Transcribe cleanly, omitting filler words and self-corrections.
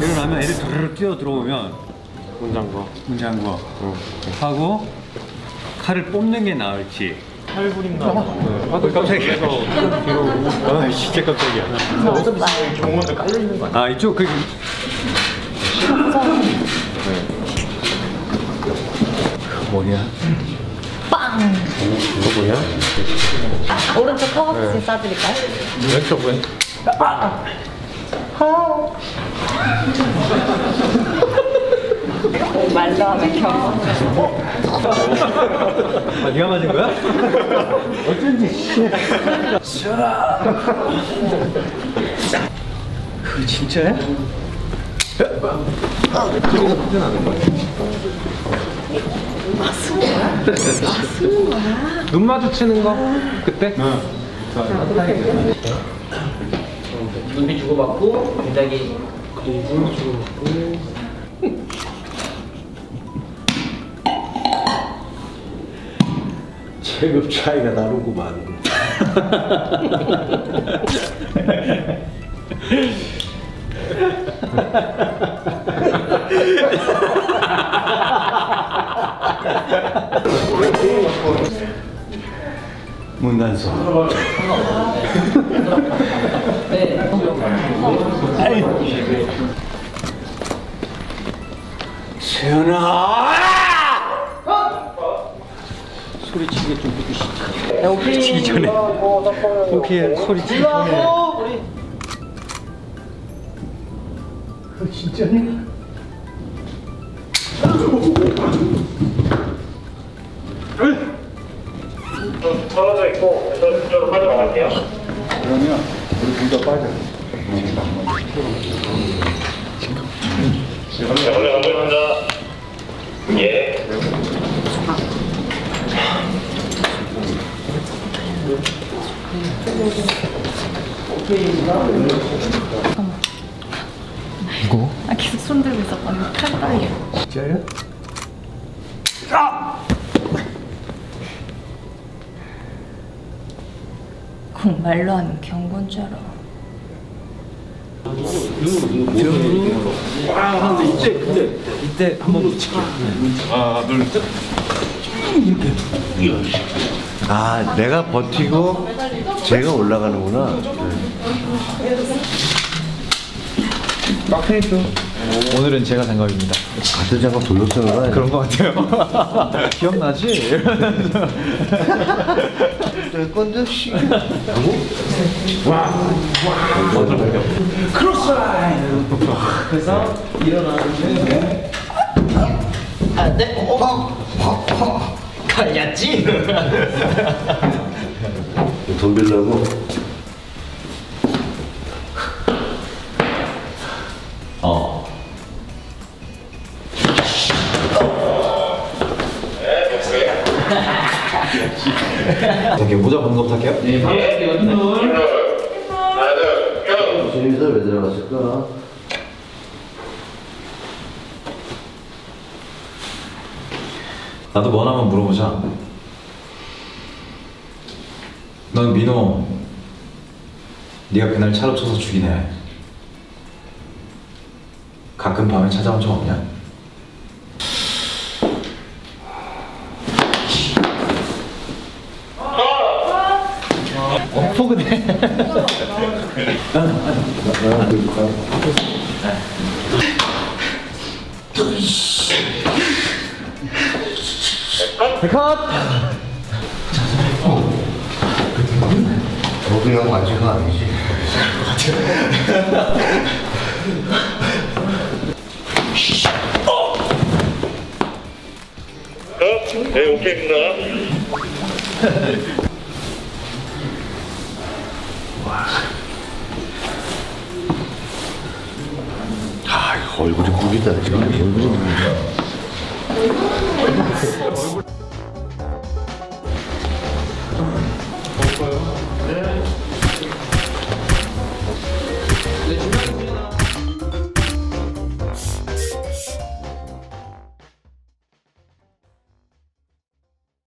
일어나면 애들 드르륵 뛰어 들어오면 문 잠궈 하고 칼을 뽑는 게 나을지. 칼 부린다. 깜짝이야. 아 진짜 깜짝이야. 어차피 경호원들 깔려 있는 거 아니야? 아 이쪽 그 뭐냐? 빵! 이거 뭐냐? 오른쪽 허벅지 싸드릴까요? 왼쪽 왼. 말로 하면 경험. 아 네가 맞은 거야? 어쩐지 시원아. 그거 진짜야? 눈 마주치는 거 그때? 눈이 주고받고 굉장히 그리고 주고받고 체급 차이가 나누구만. 문단속. 세연아! 소리치기 좀 듣고 싶다. 소리치기 전에. 오케이, 소리치기 전에. 진짜니? 떨어져 있고 저쪽으로 빠져나갈게요. 그러면 우리 둘 다 빠져. 원래 감독입니다. 예. 이거? 아, 계속 손 들고 있었거든요. 칼 떨려. 진짜야? 꼭 말로 하면 경고인 줄 알아. 이때 한번 붙일게. 하나 둘 셋. 아, 내가 버티고 제가 올라가는구나. 빡페이스. 오늘은 제가 장갑입니다. 같은 장갑 돌려쓰는 거 아니야? 그런 거 같아요. 기억나지? 내 건데, 씨. 크로스라인. 그래서 일어나는데 안돼. 걸렸지? 돈 빌려고. 저기 모자 벗는 것부터 할게요. 네, 바로 할게요. 눈. 하나, 둘, 고! 재밌어, 왜 들어갔을까? 나도 뭐 하나만 물어보자. 넌 민호, 네가 그날 차로 쳐서 죽인 애 가끔 밤에 찾아온 적 없냐? 포근해. 컷! 너도 형 아직은 아니지. 네, 오케이입니다. 아, 얼굴이 구기다. 지금 얼굴이 구기다.